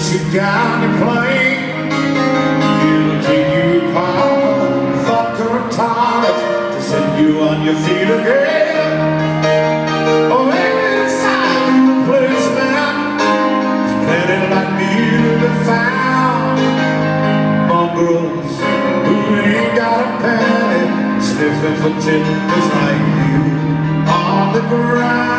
sit down and play. It'll take you apart, thought to retire to set you on your feet again. Oh, inside the place, man, there's plenty like me to be found. Mongrels who ain't got a penny, sniffing for tippers like you on the ground.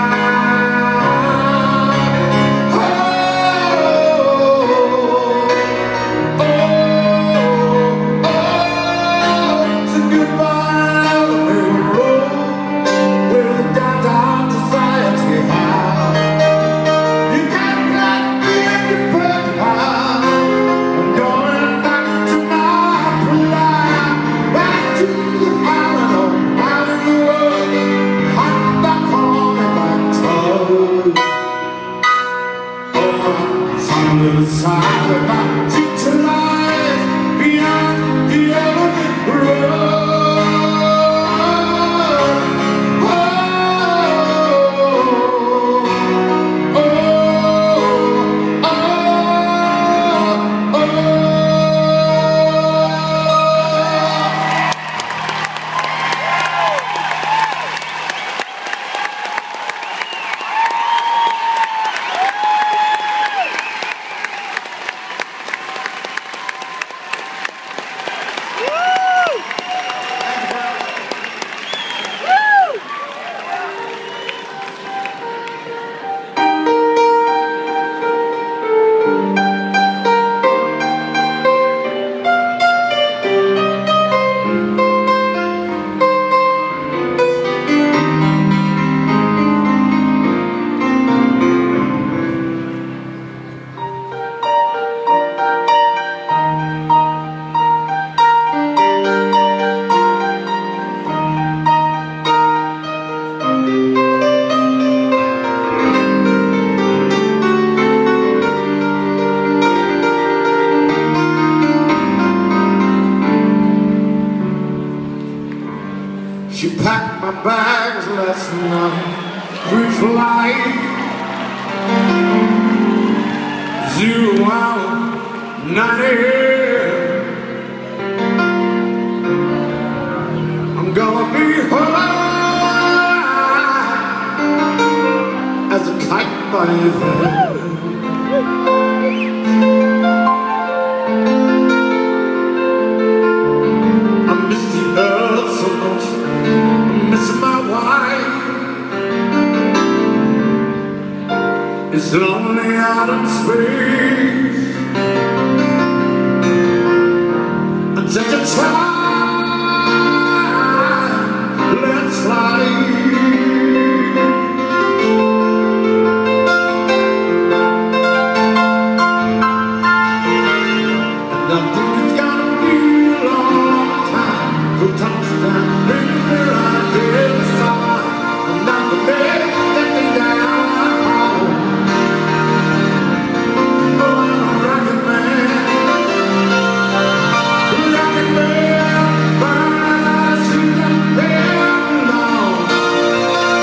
Side of my teacher lies beyond the open road. Oh, oh, oh, oh, oh. She packed my bags last night, pre-flight, 0 hour 98. I'm gonna be high as a kite by then. I miss the earth so much, missing my wife. It's lonely out in space. And take a time, let's fly. And I think it's gonna be a long time till touchdown brings me right here to start. And I'm the bed that they down. Oh, I'm a rocket man, but I see them there alone.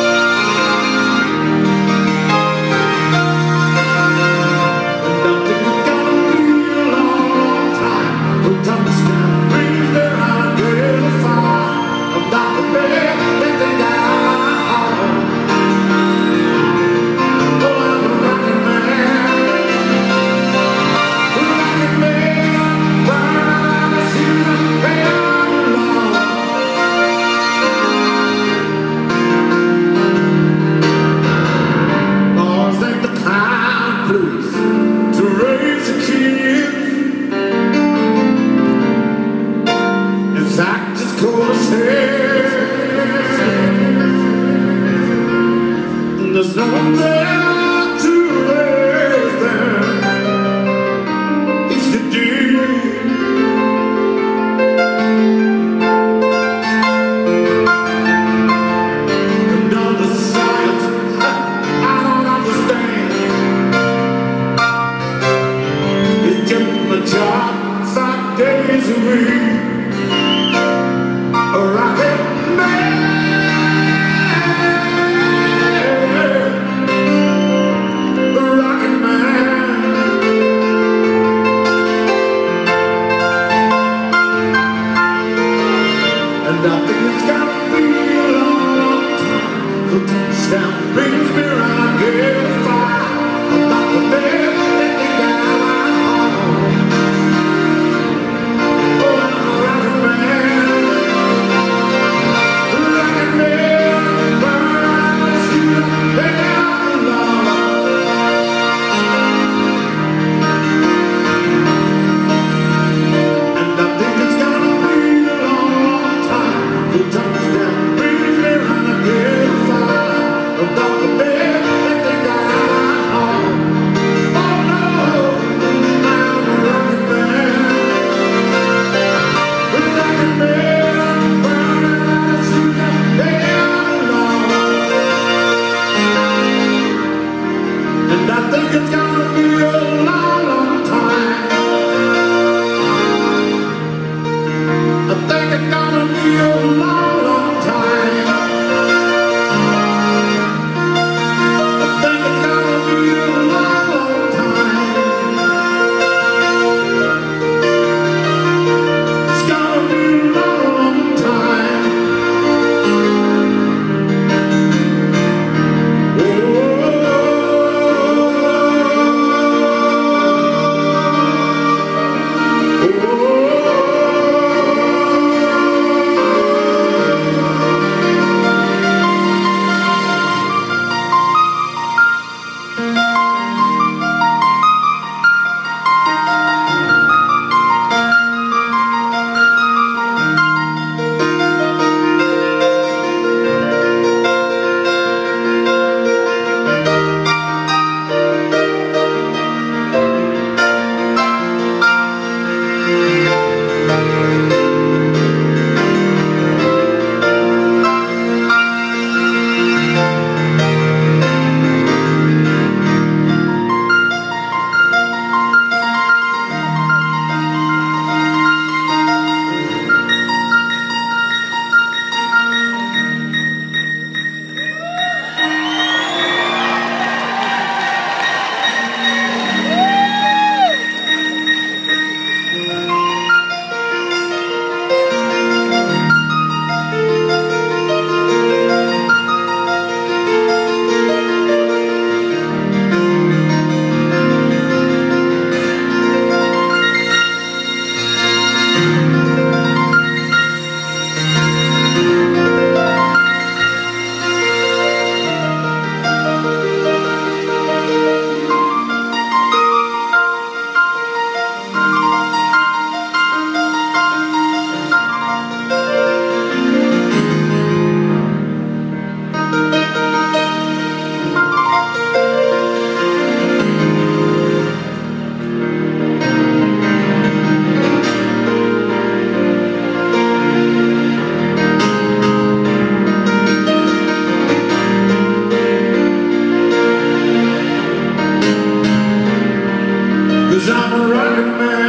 And I think it's gonna be a long, long time. I think it's gonna be a long, long time. I think it's gonna be a long, long time. It's gonna be a long, long time. I'm a rocket man.